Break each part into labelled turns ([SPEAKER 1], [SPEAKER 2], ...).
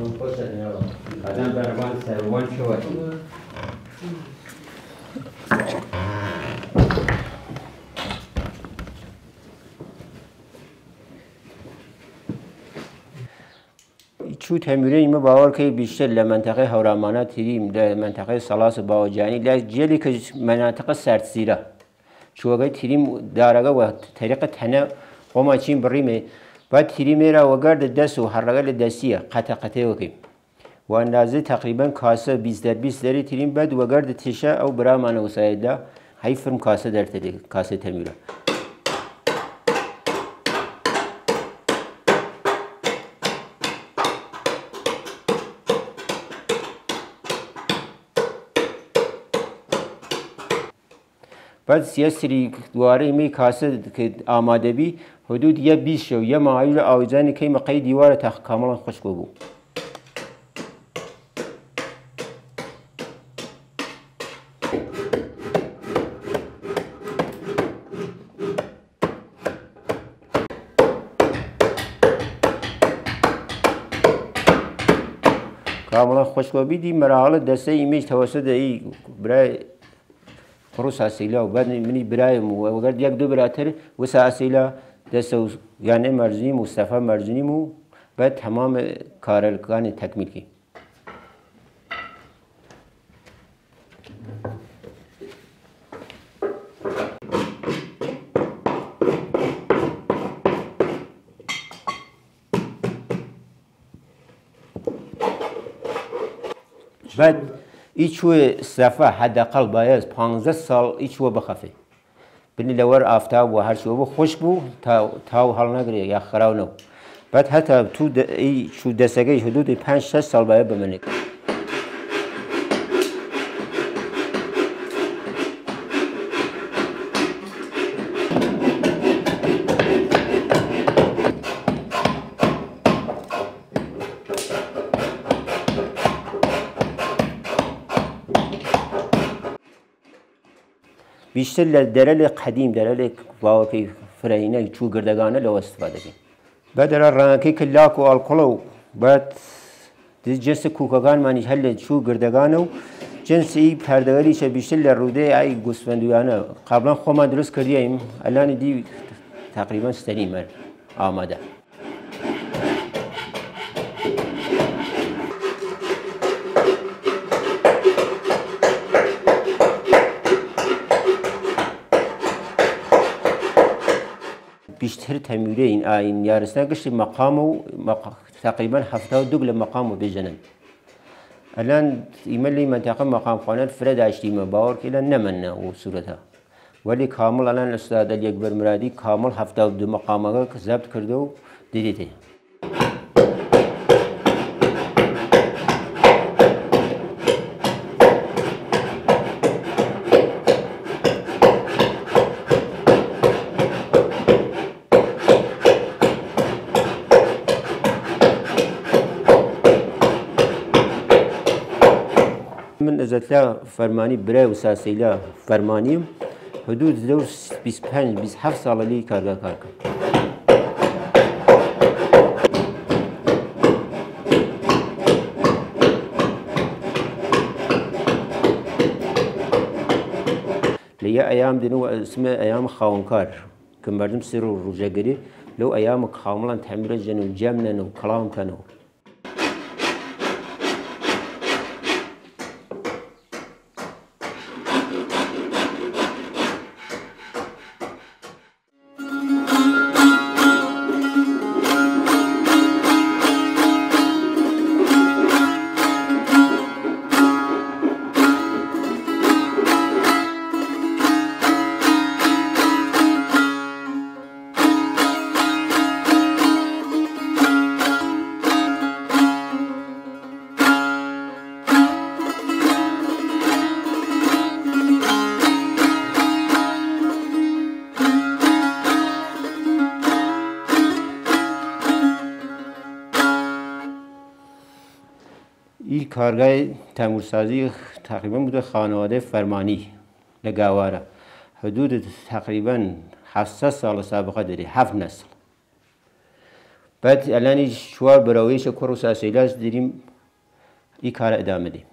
[SPEAKER 1] بعدم برمان سروان شود. چو تمیره ما باور که بیشتر لمنطقه هورامانه تریم لمنطقه سلاس باوجانی لجلی که مناطق سردسیره چو اگه تریم دارگه و طریق تنه قوم چین بریمه بعد تریمه را وگرد دست و حرگل دستیه قطع وکیم و اندازه تقریبا کاسه 20 در 20 داری تریم بعد وگرد تشه او برامانه وسایده هی فرم کاسه در تری کاسه تمیره بعد سیاسری دواره می کاسه که آماده بی حدود یه 20 شو یه معایل آویزانی که مقای دیوار کاملا خشک بود کاملا خشک بی دی مراحل دسته ایمیج توسط ای برای خروس اسیلا و بعد منی برای مو اگر یک دو براتر وسا اسیلا دست یعنی مرزنی مصطفی مرزنی مو بعد تمام کارلکان تکمیل کی بعد ایچوی صفحه حداقل باید 15 سال ایچو بخفه بنی لور آفتاب و هر چیو خوش بو تا حال نگیره یا خراب نو بعد حتی تو ایچو دستگی حدود 5-6 سال باید بمونه بیشتر درل قدیم درل واقعی فرعینه چو گردگانه لو استفاده کن بعد در رنگی کلاک و الکلو بعد جنس کوکاگان مانی هل چو گردگانه و جنس ای پردگاریش بیشتر لروده ای گوسفندیانه قبلا خو ما درست کردیم الان دی تقریبا سلیم آماده بیشتر تمیره این یارستان گشت مقام و تقریبا 72 مقام و بجنن الان ایمالی منطقه مقام خانه فرد اشتیم باور که الان نمنه و صورتها ولی کامل الان استاد علی اکبر مرادی کامل 72 مقامه که ضبط کرده و دیدیده من ازتلا فرمانی برای وساسیلا فرمانیم حدود دور 25-27 سالی کارگاه کار کرد. لیا ایام دنو اسمه ایام خاونکار که مردم سر و روزگاری لو ایام کاملا تعمیر جنو جمنن و کلام کنو این کارگاه تعمیرسازی تقریبا بوده خانواده فرمانی لگاواره حدود تقریبا 700 سال سابقه داره 7 نسل بعد الان شوار براویش کورو ساسیلاس دیریم ای کار ادامه دیم.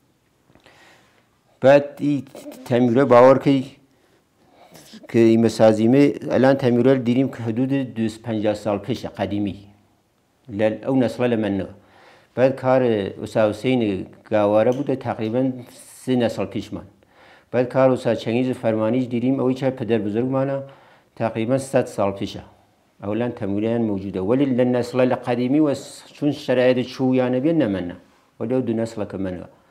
[SPEAKER 1] بعد ای تمیره باور که این مسازیمه الان تمیره دیریم که حدود 250 سال پیش قدیمی او نسل لمنه. بعد کار استاد حسین گاواره بوده تقریبا 3 نسل پیش من. بعد کار استاد چنگیز فرمانیش دیریم اوی چه پدر بزرگ مانا تقریبا 100 سال پیشه. اولا تمیره موجوده ولی لنسل القدیمی و چون شرایط چویانه بین نمنه ولی دو نسل که منه.